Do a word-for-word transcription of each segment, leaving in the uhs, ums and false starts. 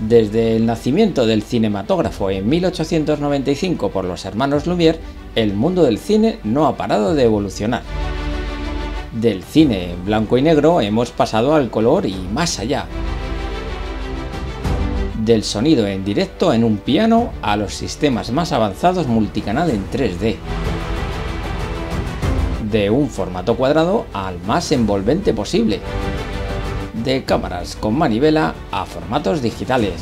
Desde el nacimiento del cinematógrafo en mil ochocientos noventa y cinco por los hermanos Lumière, el mundo del cine no ha parado de evolucionar. Del cine en blanco y negro hemos pasado al color y más allá. Del sonido en directo en un piano a los sistemas más avanzados multicanal en tres D. De un formato cuadrado al más envolvente posible. De cámaras con manivela a formatos digitales.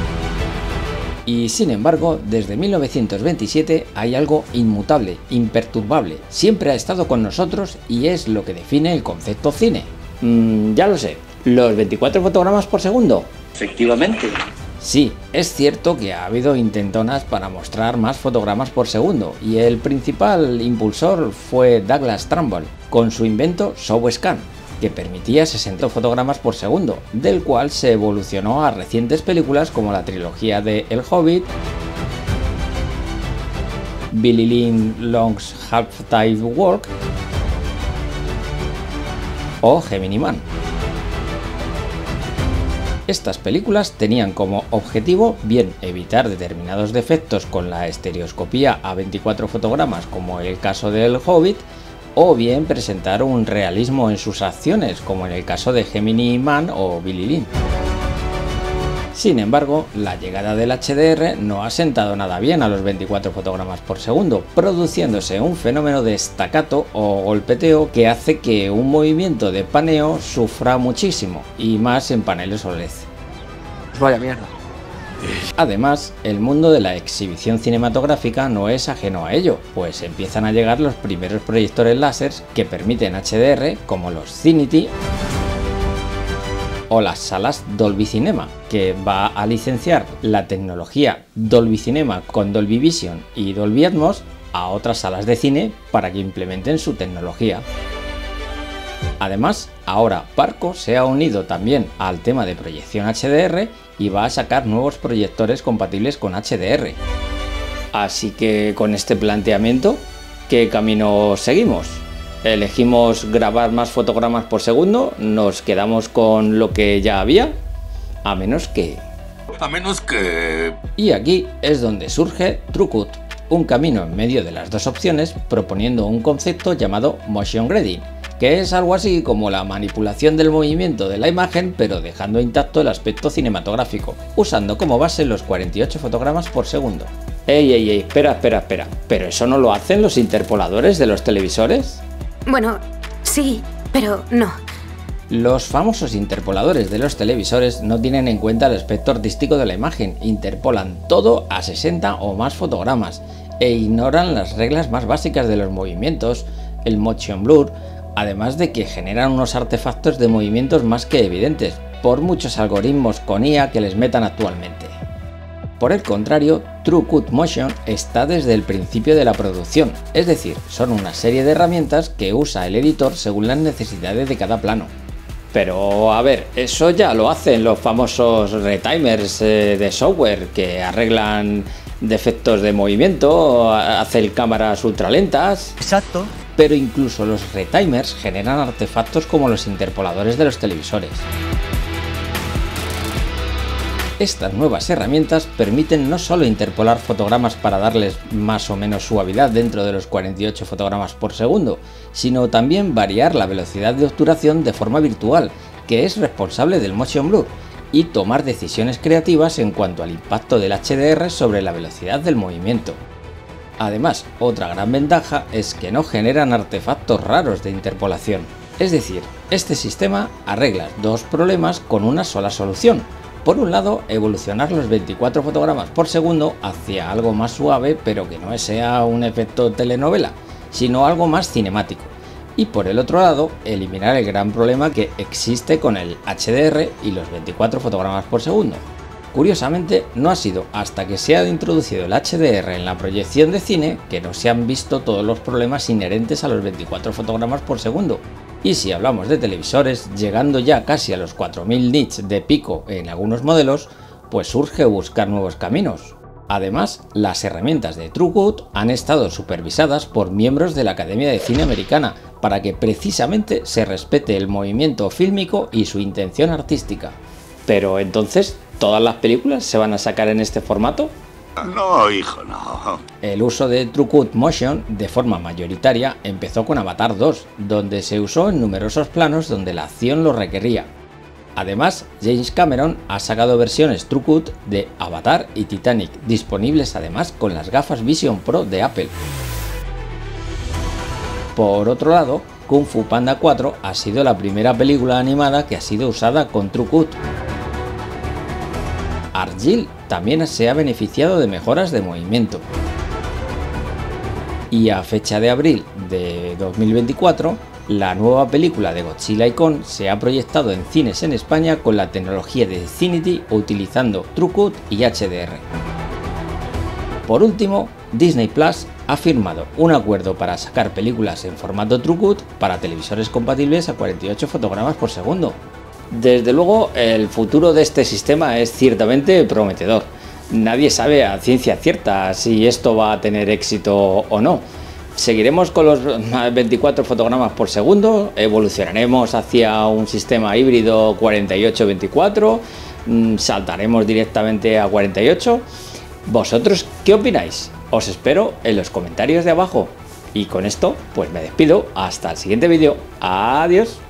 Y sin embargo, desde mil novecientos veintisiete hay algo inmutable, imperturbable, siempre ha estado con nosotros y es lo que define el concepto cine. Mm, ya lo sé, ¿los veinticuatro fotogramas por segundo? Efectivamente. Sí, es cierto que ha habido intentonas para mostrar más fotogramas por segundo y el principal impulsor fue Douglas Trumbull con su invento ShowScan, que permitía sesenta fotogramas por segundo, del cual se evolucionó a recientes películas como la trilogía de El Hobbit, Billy Lynn Long's Half-Tide Walk o Gemini Man. Estas películas tenían como objetivo bien evitar determinados defectos con la estereoscopía a veinticuatro fotogramas como el caso de El Hobbit, o bien presentar un realismo en sus acciones como en el caso de Gemini Man o Billy Lynn. Sin embargo, la llegada del H D R no ha sentado nada bien a los veinticuatro fotogramas por segundo, produciéndose un fenómeno de staccato o golpeteo que hace que un movimiento de paneo sufra muchísimo, y más en paneles O L E D. Vaya mierda. Además, el mundo de la exhibición cinematográfica no es ajeno a ello, pues empiezan a llegar los primeros proyectores láser que permiten H D R, como los Cinity o las salas Dolby Cinema, que va a licenciar la tecnología Dolby Cinema con Dolby Vision y Dolby Atmos a otras salas de cine para que implementen su tecnología. Además, ahora Parco se ha unido también al tema de proyección H D R y va a sacar nuevos proyectores compatibles con H D R. Así que con este planteamiento, ¿qué camino seguimos? ¿Elegimos grabar más fotogramas por segundo? ¿Nos quedamos con lo que ya había? A menos que... A menos que... Y aquí es donde surge TrueCut, un camino en medio de las dos opciones, proponiendo un concepto llamado Motion Grading, que es algo así como la manipulación del movimiento de la imagen pero dejando intacto el aspecto cinematográfico, usando como base los cuarenta y ocho fotogramas por segundo. Ey, ey, ey, espera, espera, espera, ¿pero eso no lo hacen los interpoladores de los televisores? Bueno, sí, pero no. Los famosos interpoladores de los televisores no tienen en cuenta el aspecto artístico de la imagen, interpolan todo a sesenta o más fotogramas e ignoran las reglas más básicas de los movimientos, el motion blur, además de que generan unos artefactos de movimientos más que evidentes, por muchos algoritmos con I A que les metan actualmente. Por el contrario, TrueCut Motion está desde el principio de la producción, es decir, son una serie de herramientas que usa el editor según las necesidades de cada plano. Pero a ver, eso ya lo hacen los famosos retimers eh, de software que arreglan defectos de movimiento, hacen cámaras ultralentas. Exacto. Pero incluso los retimers generan artefactos como los interpoladores de los televisores. Estas nuevas herramientas permiten no solo interpolar fotogramas para darles más o menos suavidad dentro de los cuarenta y ocho fotogramas por segundo, sino también variar la velocidad de obturación de forma virtual, que es responsable del motion blur, y tomar decisiones creativas en cuanto al impacto del H D R sobre la velocidad del movimiento. Además, otra gran ventaja es que no generan artefactos raros de interpolación. Es decir, este sistema arregla dos problemas con una sola solución. Por un lado, evolucionar los veinticuatro fotogramas por segundo hacia algo más suave, pero que no sea un efecto telenovela, sino algo más cinemático. Y por el otro lado, eliminar el gran problema que existe con el H D R y los veinticuatro fotogramas por segundo. Curiosamente, no ha sido hasta que se ha introducido el H D R en la proyección de cine que no se han visto todos los problemas inherentes a los veinticuatro fotogramas por segundo. Y si hablamos de televisores, llegando ya casi a los cuatro mil nits de pico en algunos modelos, pues surge buscar nuevos caminos. Además, las herramientas de TrueCut han estado supervisadas por miembros de la Academia de Cine Americana para que precisamente se respete el movimiento fílmico y su intención artística. Pero entonces, ¿Todas las películas se van a sacar en este formato? No, hijo, no. El uso de TrueCut Motion de forma mayoritaria empezó con Avatar dos, donde se usó en numerosos planos donde la acción lo requería. Además, James Cameron ha sacado versiones TrueCut de Avatar y Titanic, disponibles además con las gafas Vision Pro de Apple. Por otro lado, Kung Fu Panda cuatro ha sido la primera película animada que ha sido usada con TrueCut. Argyll también se ha beneficiado de mejoras de movimiento. Y a fecha de abril de dos mil veinticuatro, la nueva película de Godzilla y Kong se ha proyectado en cines en España con la tecnología de Cinity utilizando TrueCut y H D R. Por último, Disney Plus ha firmado un acuerdo para sacar películas en formato TrueCut para televisores compatibles a cuarenta y ocho fotogramas por segundo. Desde luego, el futuro de este sistema es ciertamente prometedor. Nadie sabe a ciencia cierta si esto va a tener éxito o no. Seguiremos con los veinticuatro fotogramas por segundo, evolucionaremos hacia un sistema híbrido cuarenta y ocho veinticuatro, saltaremos directamente a cuarenta y ocho. ¿Vosotros qué opináis? Os espero en los comentarios de abajo. Y con esto, pues me despido. Hasta el siguiente vídeo. Adiós.